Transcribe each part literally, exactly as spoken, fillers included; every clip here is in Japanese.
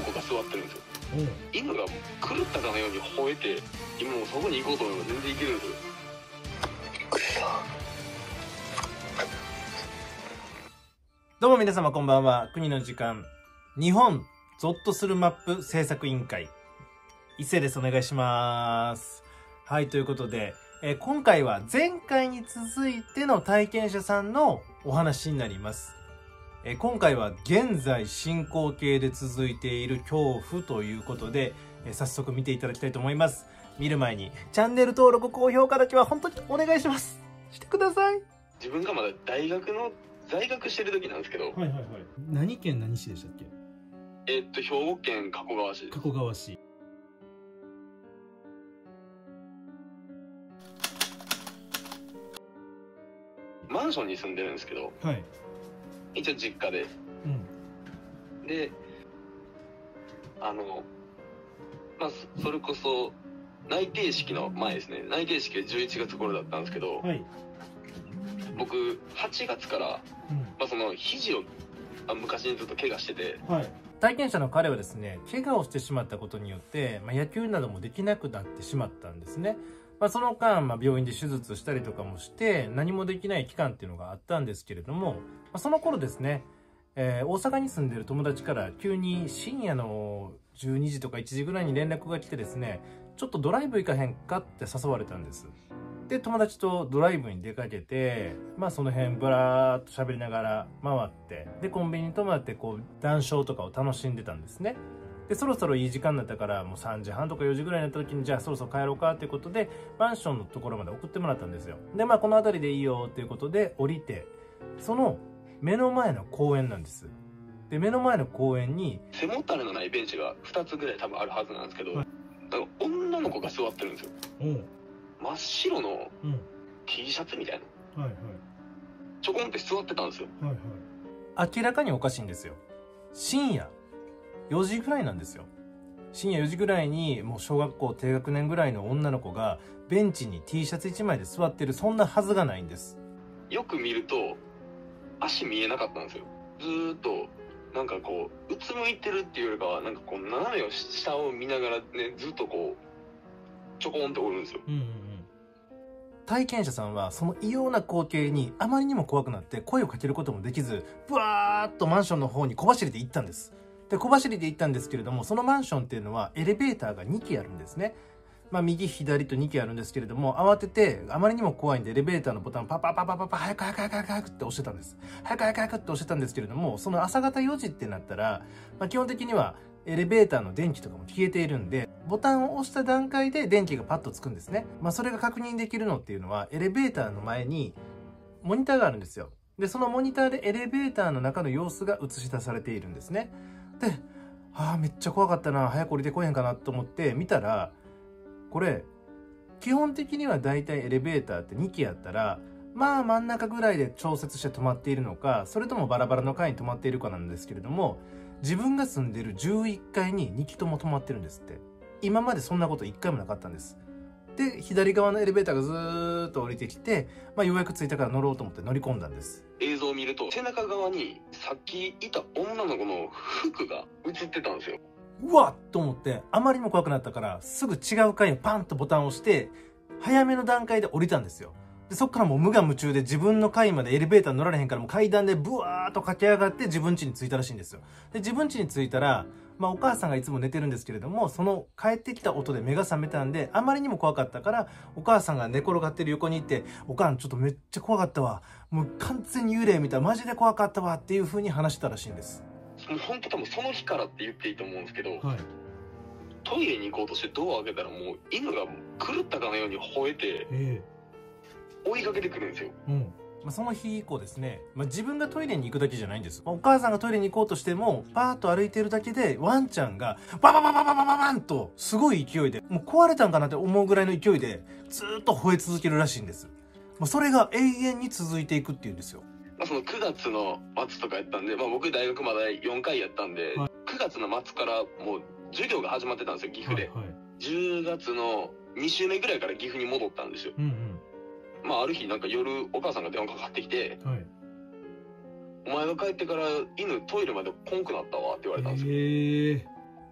の子が座ってるんですよ。犬が狂ったかのように吠えて、今もうそこに行こうと思えば全然行けるんですよ。びっくりした。 どうも皆様こんばんは。国の時間、日本ゾッとするマップ制作委員会、伊勢です。お願いします。はい、ということで、えー、今回は前回に続いての体験者さんのお話になります。えー、今回は現在進行形で続いている恐怖ということで、えー、早速見ていただきたいと思います。見る前にチャンネル登録、高評価だけは本当にお願いします。してください。 自分がまだ大学の在学してる時なんですけど、はいはいはい。 何県何市でしたっけ？ えー、っと兵庫県加古川市です。 加古川市。 マンションに住んでるんですけど、はい、一応実家で、うん、で、あのまあそれこそ内定式の前ですね。内定式はじゅういちがつ頃だったんですけど、はい、僕はちがつから、うん、まあその肘を昔にずっと怪我してて、はい、 体験者の彼はですね、怪我をしてしまったことによって、まあ、野球などもできなくなってしまったんですね。まあ、その間、まあ、病院で手術したりとかもして何もできない期間っていうのがあったんですけれども、まあ、その頃ですね、えー、大阪に住んでる友達から急に深夜のじゅうにじとかいちじぐらいに連絡が来てですね、ちょっとドライブ行かへんかって誘われたんです。で、友達とドライブに出かけて、まあその辺ブラーっと喋りながら回って、でコンビニに泊まってこう談笑とかを楽しんでたんですね。でそろそろいい時間になったから、もうさんじはんとかよじぐらいになった時に、じゃあそろそろ帰ろうかということでマンションのところまで送ってもらったんですよ。でまあこの辺りでいいよということで降りて、その目の前の公園なんです。で目の前の公園に背もたれのないベンチがふたつぐらい多分あるはずなんですけど、はい、だから女の子が座ってるんですよ。真っ白の T シャツみたいな、はいはい、ちょこんって座ってたんですよ。はいはい、明らかにおかしいんですよ。深夜よじぐらいなんですよ。深夜よじぐらいにもう小学校低学年ぐらいの女の子がベンチに T シャツいちまいで座ってる、そんなはずがないんです。 よく見ると足見えなかったんですよ。ずーっとなんかこううつむいてるっていうよりかは、なんかこう斜めを下を見ながらね、ずっとこうちょこんっておるんですよ。うんうんうん。 体験者さんはその異様な光景にあまりにも怖くなって声をかけることもできず、ブワーッとマンションの方に小走りで行ったんです。で小走りで行ったんですけれども、そのマンションっていうのはエレベーターがにきあるんですね。まあ右左とにきあるんですけれども、慌ててあまりにも怖いんでエレベーターのボタンパパパパパパ早く早く早く早くって押してたんです。早く早く早くって押してたんですけれども、その朝方よじってなったら、まあ、基本的にはエレベーターの電気とかも消えているんで、ボタンを押した段階で電気がパッとつくんですね。まあそれが確認できるのっていうのは、エレベーターの前にモニターがあるんですよ。でそのモニターでエレベーターの中の様子が映し出されているんですね。でああめっちゃ怖かったな、早く降りてこへんかなと思って見たら、これ基本的にはだいたいエレベーターってにきあったら、まあ真ん中ぐらいで調節して止まっているのか、それともバラバラの階に止まっているかなんですけれども、自分が住んでるじゅういっかいににきとも止まってるんですって。今までそんなこといっかいもなかったんです。で左側のエレベーターがずーっと降りてきて、まあ、ようやく着いたから乗ろうと思って乗り込んだんです。 映像を見ると背中側にさっきいた女の子の服が映ってたんですよ。 うわっと思って、あまりにも怖くなったからすぐ違う階にパンとボタンを押して早めの段階で降りたんですよ。でそっからもう無我夢中で自分の階までエレベーター乗られへんから、もう階段でブワーっと駆け上がって自分家に着いたらしいんですよ。で自分家に着いたら、まあ、お母さんがいつも寝てるんですけれども、その帰ってきた音で目が覚めたんで、あまりにも怖かったからお母さんが寝転がってる横に行って「お母さんちょっとめっちゃ怖かったわ、もう完全に幽霊見た、マジで怖かったわ」っていう風に話したらしいんです。 もう本当多分その日からって言っていいと思うんですけど、はい、トイレに行こうとしてドアを開けたら、もう犬が狂ったかのように吠えて、えー、追いかけてくるんですよ。うん、 まあその日以降ですね、まあ、自分がトイレに行くだけじゃないんです。お母さんがトイレに行こうとしてもパーッと歩いてるだけでワンちゃんがババババババババンとすごい勢いで、もう壊れたんかなって思うぐらいの勢いでずーっと吠え続けるらしいんです。まあそれが永遠に続いていくっていうんですよ。 まあそのくがつの末とかやったんで、まあ、僕大学まだよんかいやったんで、はい、くがつの末からもう授業が始まってたんですよ、岐阜で。はいはい、じゅうがつのに週目ぐらいから岐阜に戻ったんですよ。うんうん、まあある日なんか夜お母さんが電話かかってきて、はい、お前が帰ってから犬トイレまで来んくなったわって言われたんですよ。へー。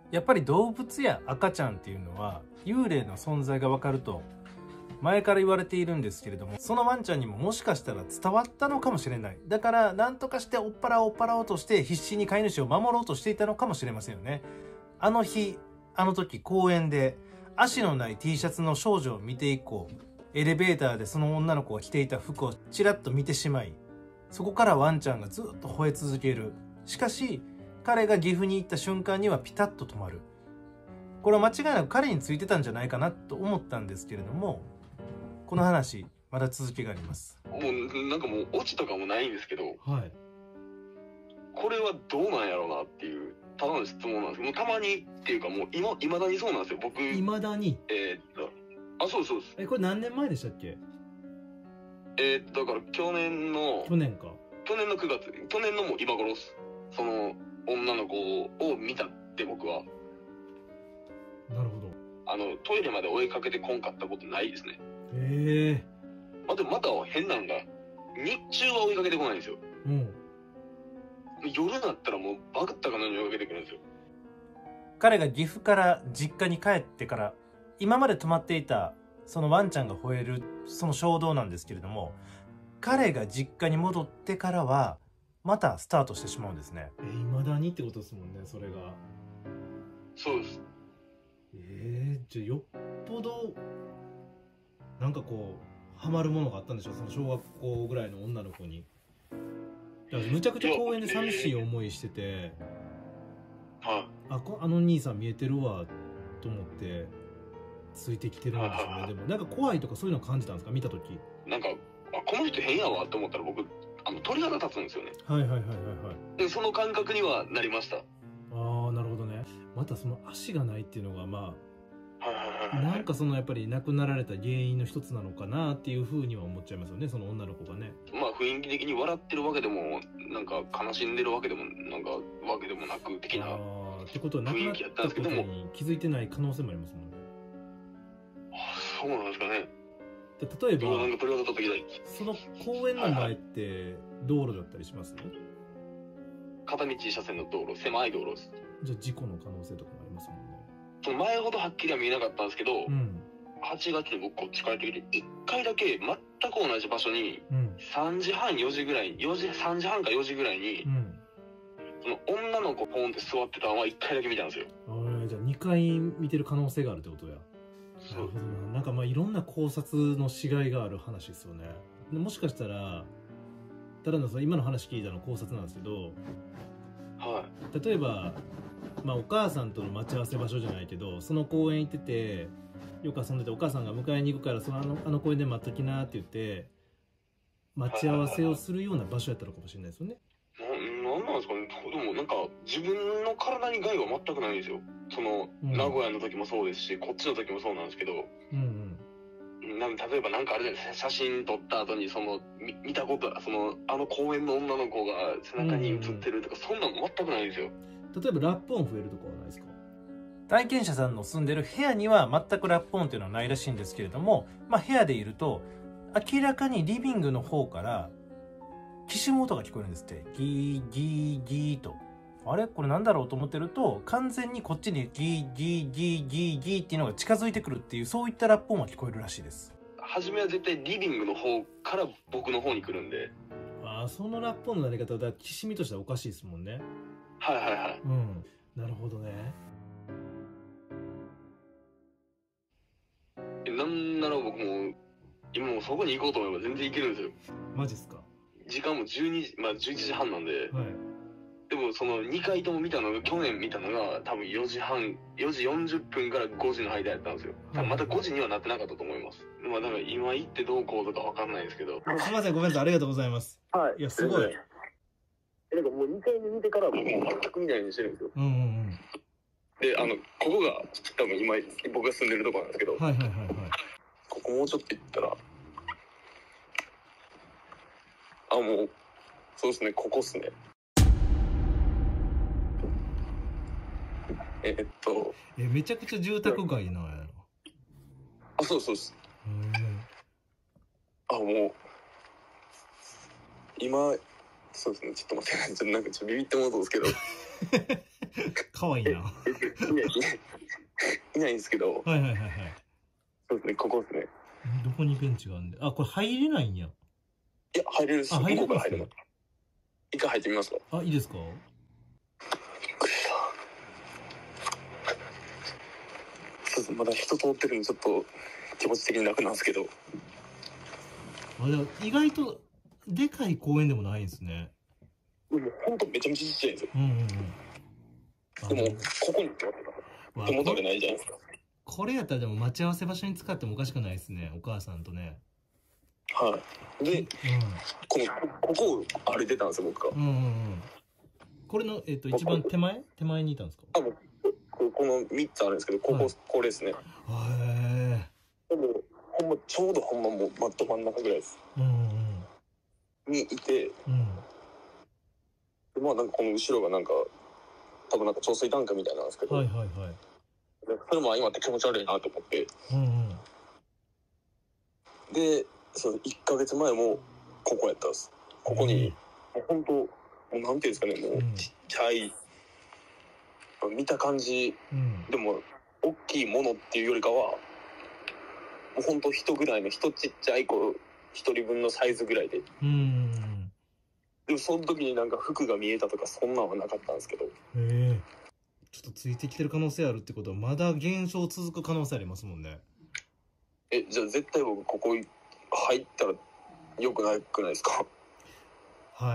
やっぱり動物や赤ちゃんっていうのは幽霊の存在がわかると前から言われているんですけれども、そのワンちゃんにももしかしたら伝わったのかもしれない。だから何とかして追っ払おう追っ払おうとして必死に飼い主を守ろうとしていたのかもしれませんよね。あの日あの時公園で足のない T シャツの少女を見て以降、エレベーターでその女の子が着ていた服をちらっと見てしまい、そこからワンちゃんがずっと吠え続ける。しかし彼が岐阜に行った瞬間にはピタッと止まる。これは間違いなく彼についてたんじゃないかなと思ったんですけれども、この話まだ続きがあります。 もうなんかもうオチとかもないんですけど、 はい、 これはどうなんやろうなっていうただの質問なんですけど、もうたまにっていうかもう今いまだにそうなんですよ僕。 いまだにえー、っとあそうそうです。 えこれ何年前でしたっけ？ えー、っとだから去年の去年か去年のくがつ、去年のもう今頃その女の子を見たって僕は。 なるほど。 あのトイレまで追いかけてこんかったことないですね。 へえ。 まあ、でもまた変なんが日中は追いかけてこないんですよ。うん。夜になったらもうバグったかのように追いかけてくるんですよ。 彼が岐阜から実家に帰ってから今まで泊まっていたそのワンちゃんが吠えるその衝動なんですけれども、彼が実家に戻ってからはまたスタートしてしまうんですね。 えいまだにってことですもんね、それが。 そうです。 えー、じゃあよっぽどなんかこうハマるものがあったんでしょう、その小学校ぐらいの女の子に。だからむちゃくちゃ公園で寂しい思いしてて、 はい、 あこあの兄さん見えてるわと思ってついてきてるんですよね。でもなんか怖いとかそういうの感じたんですか、見た時。 なんかあこの人変やわと思ったら僕あの鳥肌立つんですよね。 はいはいはいはいはい。 でその感覚にはなりました。 ああなるほどね。またその足がないっていうのがまあなんかそのやっぱり亡くなられた原因の一つなのかなっていうふうには思っちゃいますよね、その女の子がね。 まあ雰囲気的に笑ってるわけでもなんか悲しんでるわけでもなんかわけでもなく的な雰囲気やったんですけども。 あってことは亡くなったことに気づいてない可能性もありますもんね。 あそうなんですかね。 例えばなんか鳥肌立った時だ。 その公園の前って道路だったりします？ 片道車線の道路、狭い道路です。 じゃあ事故の可能性とかもありますもんね。 その前ほどはっきりは見えなかったんですけど、うん、はちがつに僕こっち帰ってきていっかいだけ全く同じ場所に、うん、さんじはんよじぐらいによじさんじはんかよじぐらいに、うん、その女の子ポンって座ってたのはいっかいだけ見たんですよ。 あじゃあにかい見てる可能性があるってことや。なるほどな。なんかまあいろんな考察のしがいがある話ですよね。もしかしたらただのその今の話聞いたの考察なんですけど、 はい、 例えば、まあ、お母さんとの待ち合わせ場所じゃないけどその公園行っててよく遊んでてお母さんが迎えに行くからそのあの、あの公園で待っときなって言って待ち合わせをするような場所やったのかもしれないですよね。 な、なんなんですかね。でもなんか自分の体に害は全くないんですよ。その、うん、名古屋の時もそうですしこっちの時もそうなんですけど、うんうん、なん例えばなんかあれじゃないですか、写真撮った後にその 見, 見たことそのあの公園の女の子が背中に写ってるとか、うんうん、そんなの全くないんですよ。 例えばラップ音増えるとかはないですか？ 体験者さんの住んでる部屋には全くラップ音っていうのはないらしいんですけれども、まあ、部屋でいると明らかにリビングの方からきしむ音が聞こえるんですって。ギーギーギーと。あれこれなんだろうと思ってると完全にこっちにギーギーギーギーギーっていうのが近づいてくるっていうそういったラップ音は聞こえるらしいです。 初めは絶対リビングの方から僕の方に来るんで。 ああそのラップ音の鳴り方はきしみとしてはおかしいですもんね。 はいはいはい。 うん。なるほどね。 なんなら僕も今もそこに行こうと思えば全然行けるんですよ。 マジっすか？ 時間もじゅうにじ、まあじゅういちじはんなんで。 はい。 でもそのにかいとも見たのが去年見たのが多分よじはんよじよんじゅっぷんからごじの間やったんですよ。多分またごじにはなってなかったと思います。まあだから今行ってどうこうとかわかんないですけど。 すみませんごめんなさいありがとうございます。 はい。 いやすごい。 えなんかもうにかいめ見てからもう全く見ないようにしてるんですよ。 うんうんうん。 であのここが多分今僕が住んでるところなんですけど。 はいはいはいはい。 ここもうちょっと行ったらあもうそうですねここっすね。えー、っとえめちゃくちゃ住宅街なんやろ。 あそうそうです。あもう今そうですねちょっと待ってちょっとなんかちょっとビビってもらうんですけどかわいいないないいないんですけど、 はいはいはいはい。 そうですね、ここですね。 どこにベンチがあるんで、あ、これ入れないんや。 いや、入れるし、 あ、入れますか。 入れます。一回入ってみますか。 あ、いいですか。 そうです、まだ人通ってるんでちょっと気持ち的に楽なんですけど。 あ、でも意外とでかい公園でもないんですね。 もうほんとめちゃめちゃちっちゃいんですよ。うんうんうん。でもここに手元でないじゃないですか。 これやったらでも待ち合わせ場所に使ってもおかしくないですね、お母さんとね。 はい。で、うん、このここを歩いてたんですよ、僕が。うんうんうん。 これの、えっと、一番手前手前にいたんですか。 あ、もうこのみっつあるんですけど、ここ、はい、これですね。へえ。でもほんまちょうどほんまもうマット真ん中ぐらいです。うんうん。にいて、うん。でまあなんかこの後ろがなんか多分なんか調水タンクみたいなんですけど。はいはいはい。それも今って気持ち悪いなと思って。うんうん。で、そのいっかげつまえもここやったんです。ここに、うん、本当もうなんていうんですかね、もうちっちゃい、うん、見た感じ、うん、でも大きいものっていうよりかはもう本当人ぐらいの人ちっちゃい子一人分のサイズぐらいで、うん、でもその時になんか服が見えたとかそんなんはなかったんですけど。へえ。 ちょっとついてきてる可能性あるってことはまだ現象続く可能性ありますもんね。 え、じゃあ絶対僕ここ入ったら良くないくないですか。 はい。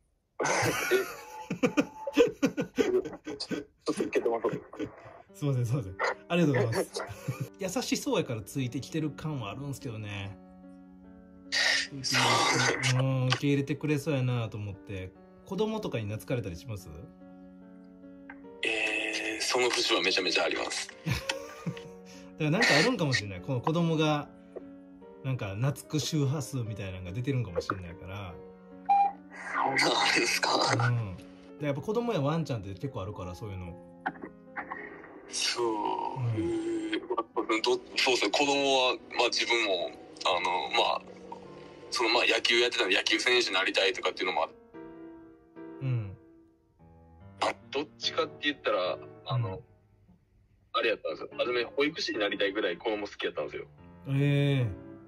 ちょっといけてます。 すいませんすいません。ありがとうございます。優しそうやからついてきてる感はあるんですけどね。うん、受け入れてくれそうやなと思って。子供とかに懐かれたりします？ えー、その節はめちゃめちゃあります。だからなんかあるんかもしれない。この子供がなんか懐く周波数みたいなのが出てるんかもしれないから。 そんなあるんですか。 うん。でやっぱ子供やワンちゃんって結構あるからそういうの。 そう。うん、どそうですね。子供はまあ自分もあのまあそのまあ野球やってたんで野球選手になりたいとかっていうのもあって。うん。あ、どっちかって言ったらあの、うん、あれやったんですよ。初め保育士になりたいぐらい子供好きやったんですよ。ええー。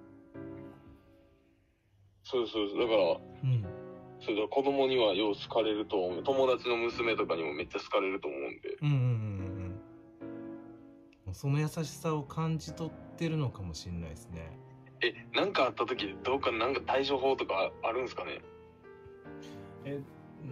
そうそうそう。だから、うん、そうだ子供にはよう好かれると思う。友達の娘とかにもめっちゃ好かれると思うんで。うんうんうんうん。 その優しさを感じ取ってるのかもしれないですね。 え、なんかあった時どうかなんか対処法とかあるんですかね。 え、うん、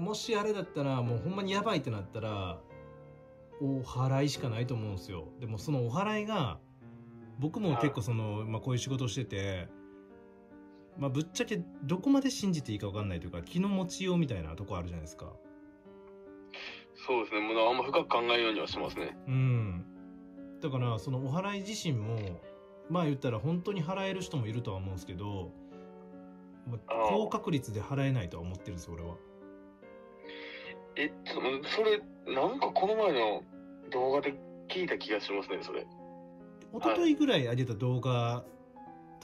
もしあれだったらもうほんまにやばいってなったらお祓いしかないと思うんですよ。でもそのお祓いが僕も結構その、まあ、こういう仕事をしてて、まあ、ぶっちゃけどこまで信じていいか分かんないというか気の持ちようみたいなとこあるじゃないですか。 そうですね。もうあんま深く考えるようにはしますね。 うん。だからそのお祓い自身もまあ言ったら本当に払える人もいるとは思うんですけど、まあ、高確率で払えないとは思ってるんですよ俺は。 え、それなんかこの前の動画で聞いた気がしますねそれ。 一昨日ぐらい上げた動画、はい、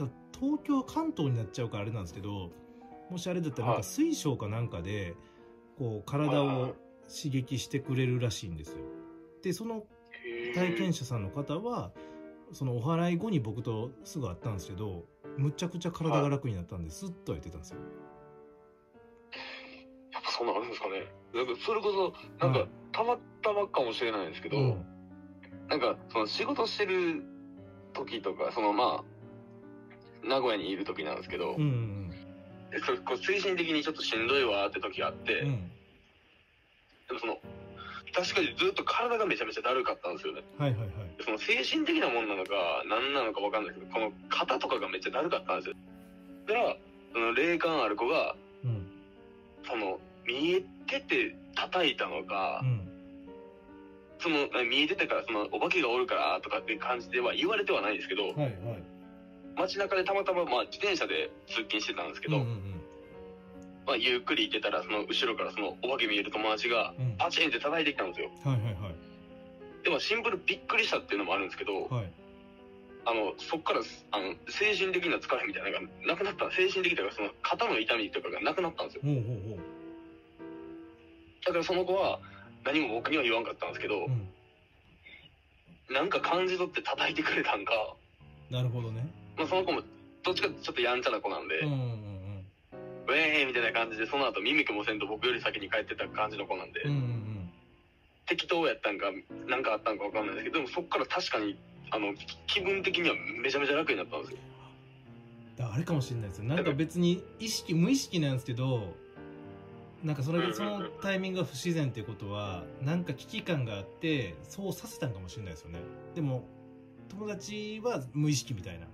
東京関東になっちゃうからあれなんですけど、もしあれだったらなんか水晶かなんかでこう体を刺激してくれるらしいんですよ。でその体験者さんの方はそのお祓い後に僕とすぐ会ったんですけど、むちゃくちゃ体が楽になったんですっと言ってたんですよ。 やっぱそんなあるんですかね。なんかそれこそなんかたまたまかもしれないんですけど、うん、なんかその仕事してる時とかそのまあ名古屋にいる時なんですけど、うんうん、でそれこう精神的にちょっとしんどいわって時があって、うん、でもその確かにずっと体がめちゃめちゃだるかったんですよね。はいはいはい。その精神的なもんなのか何なのか分かんないけど、この肩とかがめっちゃだるかったんですよ。だからその霊感ある子が、うん、その見えてて叩いたのか、うん、その見えてたからそのお化けがおるからとかって感じでは言われてはないんですけど、はいはい、街中でたまたままあ自転車で通勤してたんですけど、うんうんうん、まあ、ゆっくり行ってたらその後ろからそのお化け見える友達がパチンって叩いてきたんですよ、うん、はいはいはい。でもシンプルびっくりしたっていうのもあるんですけど、はい、あのそっからあの精神的な疲れみたいなのがなくなった。精神的というかその肩の痛みとかがなくなったんですよ。ほうほうほう。だからその子は何も僕には言わんかったんですけど、うん、なんか感じ取って叩いてくれたんか。 なるほどね。 まあその子もどっちかちょっとやんちゃな子なんで、うんうんうん、ウェーイみたいな感じでその後ミミクもせんと僕より先に帰ってた感じの子なんで、うんうんうん、適当やったんかなんかあったんか分かんないですけど、でもそっから確かにあの気分的にはめちゃめちゃ楽になったんですよ。 だあれかもしれないですよ。なんか別に意識無意識なんですけど、なんかそれそのタイミングが不自然っていうことはなんか危機感があってそうさせたんかもしれないですよね。でも友達は無意識みたいな、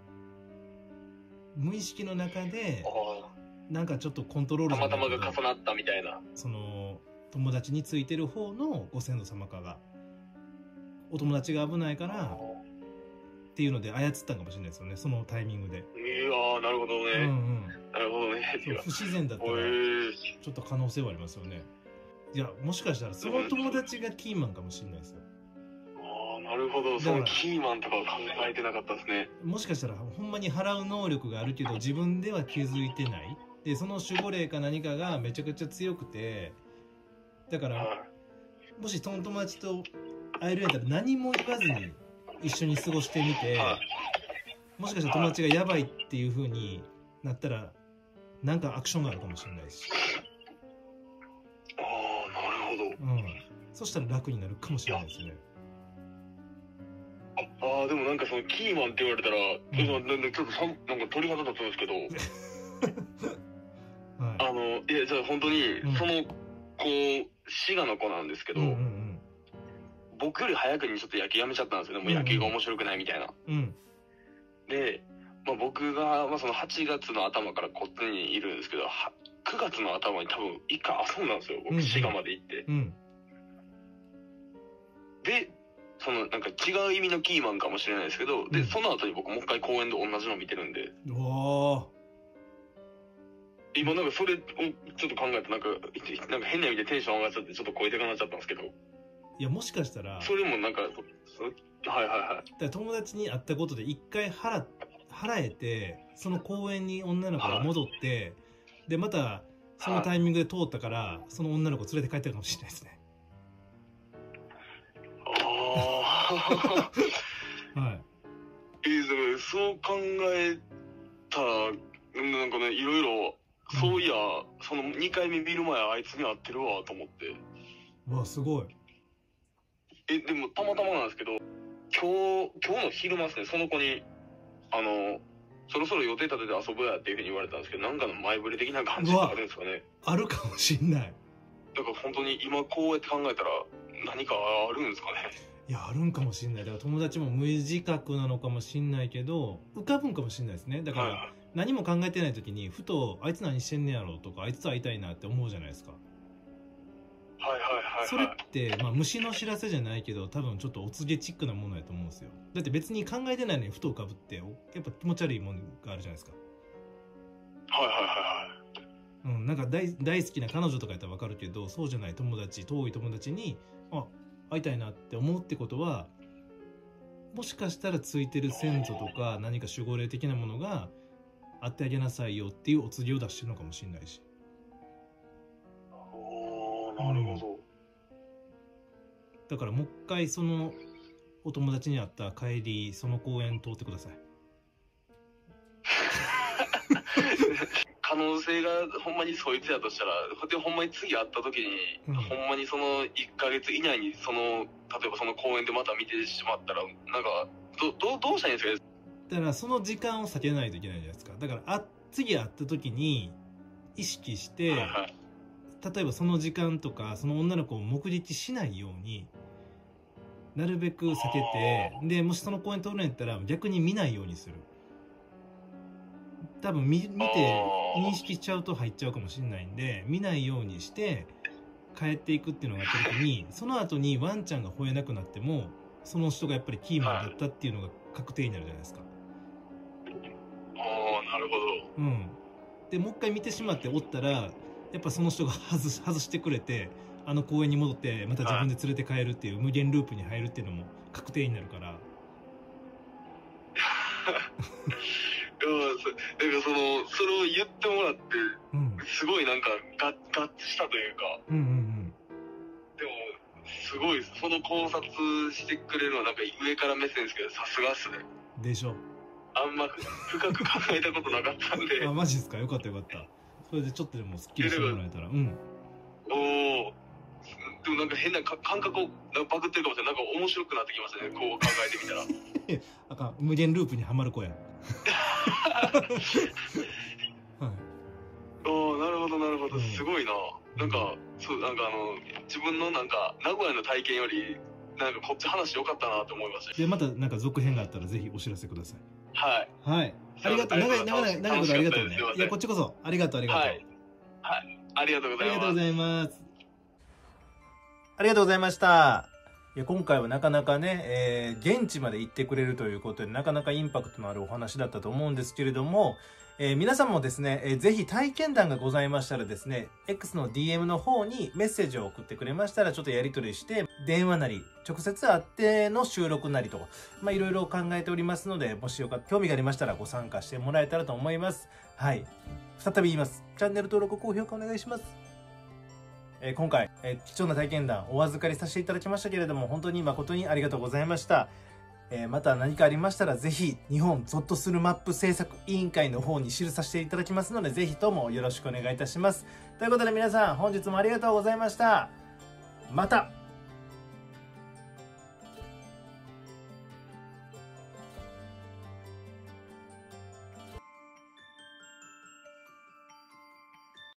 無意識の中でなんかちょっとコントロールたまたまが重なったみたいな、 その友達についてる方のご先祖様かがお友達が危ないからっていうので操ったんかもしれないですよね、そのタイミングで。 いやーなるほどね、うんうん、なるほどね。 不自然だったらちょっと可能性はありますよね。いやもしかしたらその友達がキーマンかもしれないですよ。 ああなるほど、そのキーマンとかは考えてなかったですね。 もしかしたらほんまに払う能力があるけど自分では気づいてないで、その守護霊か何かがめちゃくちゃ強くて、だから、はい、もしその友達と会えるんやったら何も言わずに一緒に過ごしてみて、はい、もしかしたら友達がやばいっていう風になったらなんかアクションがあるかもしれないし。 ああなるほど、 うん、そしたら楽になるかもしれないですね。 ああでもなんかそのキーマンって言われたら、うん、ちょっとさなんか鳥肌立つんですけどはい、あのいやじゃあ本当に、うん、その子滋賀の子なんですけど、うんうんうん、僕より早くにちょっと野球やめちゃったんですよね。もう野球が面白くないみたいな、うん、で、まあ、僕が、まあ、そのはちがつの頭からこっちにいるんですけどくがつの頭に多分一回遊んだんですよ僕、うん、滋賀まで行って、うん、でそのなんか違う意味のキーマンかもしれないですけど、でその後に僕もう一回公園で同じの見てるんで、おー今なんかそれをちょっと考えてなんかなんか変な意味でテンション上がっちゃってちょっと超えてかなっちゃったんですけど、いやもしかしたらそれもなんかはいはいはい、 だから友達に会ったことで一回払払えてその公園に女の子が戻って、はい、でまたそのタイミングで通ったから、はい、その女の子連れて帰ってるかもしれないですね。 ああはいえー、そう考えたらなんかねいろいろそういや、うん、そのにかいめ見る前あいつに会ってるわと思って。 うわすごい。 えでもたまたまなんですけど今日今日の昼間ですね、その子にあのそろそろ予定立てて遊ぼうやっていうふうに言われたんですけど、なんかの前触れ的な感じがあるんですかね。 あるかもしんない。 だから本当に今こうやって考えたら何かあるんですかね。 いやあるんかもしんない。だから友達も無自覚なのかもしんないけど浮かぶんかもしんないですね。だから、はい、何も考えてない時にふとあいつ何してんねやろとかあいつと会いたいなって思うじゃないですか。 はいはいはい、はい、 それって、まあ、虫の知らせじゃないけど多分ちょっとお告げチックなものやと思うんですよ。だって別に考えてないのにふと浮かぶってやっぱ気持ち悪いものがあるじゃないですか。 はいはいはいはい。 うん、なんか 大, 大好きな彼女とかやったら分かるけどそうじゃない友達遠い友達にあ会いたいなって思うってことはもしかしたらついてる先祖とか何か守護霊的なものが会ってあげなさいよっていうお告げを出してるのかもしれないし。 なるほど、うん、 だからもう一回そのお友達に会った帰りその公園通ってください。 可能性がほんまにそいつやとしたらでほんまに次会った時に、うん、ほんまにそのいっかげつ以内にその例えばその公園でまた見てしまったらなんか ど, ど, どうしたらいいんですか。 だからその時間を避けないといけないじゃないですか。だからあ次会った時に意識して、はいはい、例えばその時間とかその女の子を目撃しないようになるべく避けて、でもしその公園通るんやったら逆に見ないようにする。多分 見, 見て認識しちゃうと入っちゃうかもしれないんで見ないようにして帰っていくっていうのがあった時にその後にワンちゃんが吠えなくなってもその人がやっぱりキーマンだったっていうのが確定になるじゃないですか。 ああなるほど。 うんでもう一回見てしまっておったらやっぱその人が外し、外してくれてあの公園に戻ってまた自分で連れて帰るっていう無限ループに入るっていうのも確定になるから。 だからそのそれを言ってもらって、うん、すごいなんかガッガッしたというか、うんうんうん、でもすごいです。その考察してくれるのはなんか上から目線ですけど、さすがっすね。 でしょ。 あんま深く考えたことなかったんで。 あ、マジですか。よかったよかった。それでちょっとでもスッキリしてもらえたら。うん。 おお。でもなんか変な感覚をパクってるかもしれない。なんか面白くなってきましたね。こう考えてみたら。 え、あかん、無限ループにはまる子や。はい。 おお、なるほどなるほど、うん、すごいな。なんかそうなんかあの自分のなんか名古屋の体験よりなんかこっち話良かったなと思いました。 でまたなんか続編があったらぜひお知らせください。 はいはい。ありがとう。長い長い長いことありがとうね。いやこっちこそありがとうありがとう。はい。 はい。ありがとうございます。 ありがとうございます。 ありがとうございました。いや今回はなかなかね、えー、現地まで行ってくれるということでなかなかインパクトのあるお話だったと思うんですけれども、えー、皆さんもですね、えー、ぜひ体験談がございましたらですね、X の ディーエム の方にメッセージを送ってくれましたらちょっとやり取りして電話なり直接会っての収録なりとかまあいろいろ考えておりますので、もしよかった興味がありましたらご参加してもらえたらと思います。はい、再び言います。チャンネル登録高評価お願いします。えー、今回、えー、貴重な体験談お預かりさせていただきましたけれども本当に誠にありがとうございました。えー、また何かありましたらぜひ日本ゾッとするマップ制作委員会の方に記させていただきますのでぜひともよろしくお願いいたします。ということで皆さん本日もありがとうございました。また